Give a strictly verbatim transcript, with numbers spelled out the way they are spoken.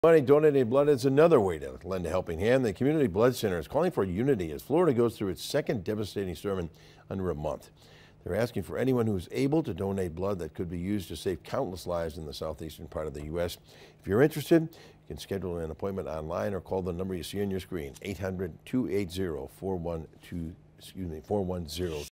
Money, donating blood is another way to lend a helping hand. The Community Blood Center is calling for unity as Florida goes through its second devastating storm in under a month. They're asking for anyone who is able to donate blood that could be used to save countless lives in the southeastern part of the U S If you're interested, you can schedule an appointment online or call the number you see on your screen, eight hundred, two eight zero, four one two, excuse me, four one zero.